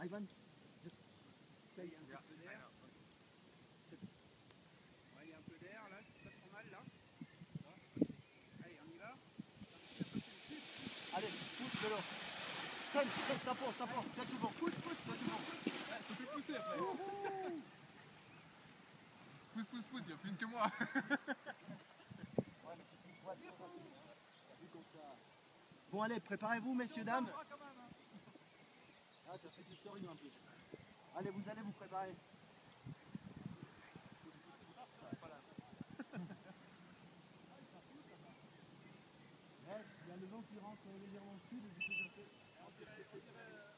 Ivan, il y a un peu d'air. Ouais, il y a un peu d'air là, c'est pas trop mal là. Allez, on y va. allez, pousse de l'eau. Freine, tapons, c'est tout bon. Pousse, c'est tout bon. Tu peux pousser après. Pousse, il n'y a plus une que moi. Bon allez, préparez-vous messieurs, dames. Ah, ça fait du story en plus. Allez, vous allez vous préparer. Il y a le vent qui rentre légèrement au sud et du coup ça fait...